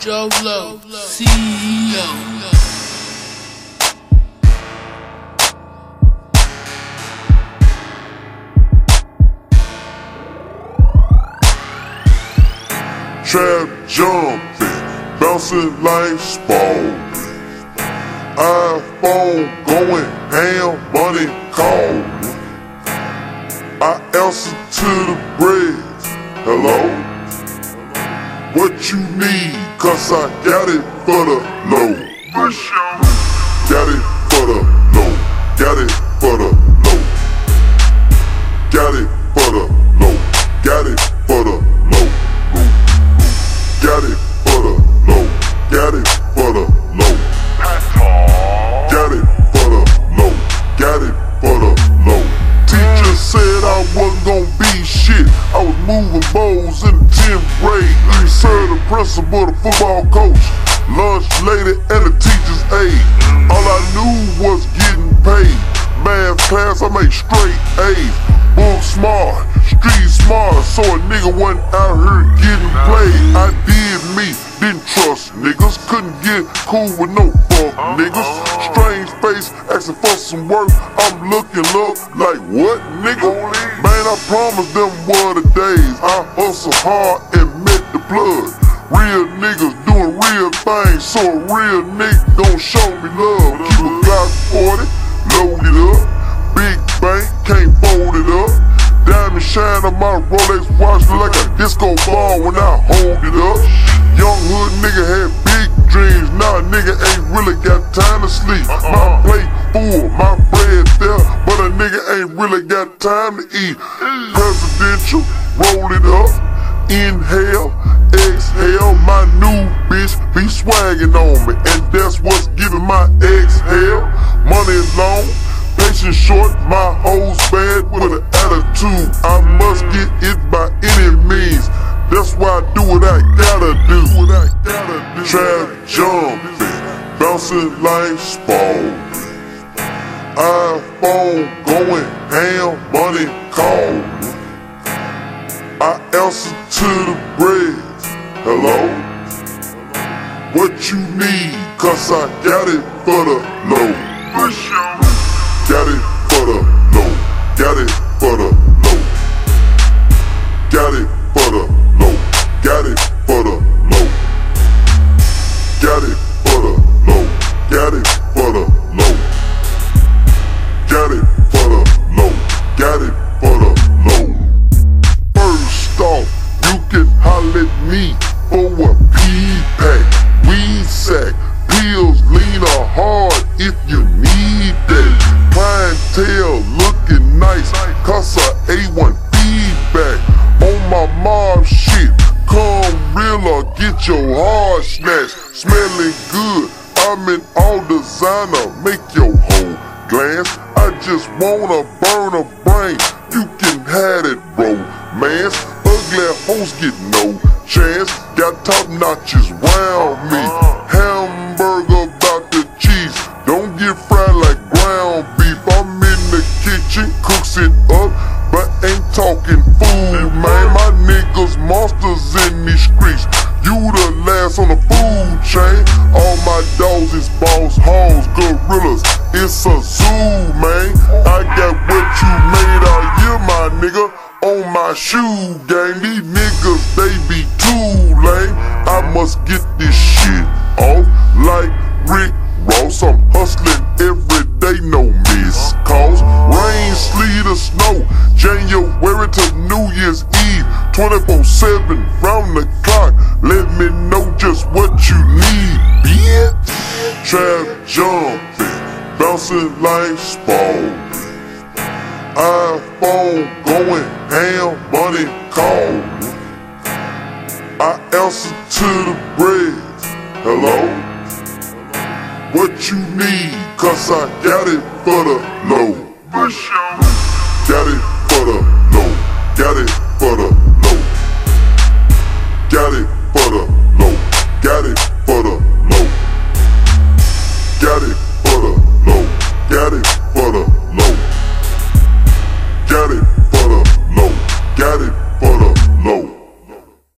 Joe Low, CEO. Trap jumping, bouncing like Spalding. iPhone going ham, money calling. I answer to the breads. Hello? What you need? Cause I got it for the low. Got it for the low. Got it for the low. Got it for the low. Got it for the low. Got it for the low. Got it for the low. Got it for the low. Got it for the low. Teacher said I wasn't gonna be shit. I was moving bowls in the 10th grade. You served the principal, the football coach, lunch lady, and the teacher's aide. All I knew was getting paid. Math class, I made straight A's. Book smart, street smart, so a nigga wasn't out here getting played. I did me, didn't trust niggas, couldn't get cool with no fuck niggas. Strange face, asking for some work, I'm looking up like what nigga? Man, I promised them were the days I hustle hard and met the blood. Real niggas doing real things, so a real nigga gon' show me love. Keep a Glock 40, load it up. Big bank, can't fold it up. Diamond shine on my Rolex watch like a disco ball when I hold it up. Young hood nigga had big dreams, now a nigga ain't really got time to sleep. My plate full, my bread there, but a nigga ain't really got time to eat. Presidential, roll it up, inhale, exhale. My new bitch be swagging on me, and that's what's giving my exhale. Money long, patience short, my hoes bad with an attitude. I must get it by any means. That's why I do what I gotta do. Trap jumping, bouncing like Spalding. iPhone going ham, money calling. I answer to the breads. Hello? What you need? Cause I got it for the low. Got it for the low. Got it for the low. Got it for the low. Got it for the low. Got it for the low. Got it for the low. Got it for the low. Got it for the low. First off, you can holler at me for a P-pack, weed sack, pills, lean or hard if you need that. Clientele looking nice, cause a A1 feedback. On my mob shit, come real or get your heart snatched. Smelling good, I'm in all designer, make your whole glance. I just wanna burn a brain, you can have it, romance. Ugly hoes get no chance, got top notches round me. Hamburger about the cheese, don't get fried like ground beef. I'm in the kitchen, cooks it up, but ain't talking food, man. My niggas monsters in these streets, you the last on the food chain. All my dogs is boss hogs, gorillas, it's a zoo, man. I got what you made all year, my nigga, on my shoe game. These niggas, they be too lame. I must get this shit off like Rick Ross. I'm hustling every day, no miss calls. Rain, sleet or snow, January to New Year's Eve, 24/7 round the clock. Let me know just what you need, bitch. Trap jumping, bouncing like Spalding. iPhone going ham, money calling. I answer to the breads. Hello? What you need? Cause I got it for the low. Got it for the low. Got it for the low. Got it for the low. Got it for the low. Got it for the low. Got it for the low. Got it.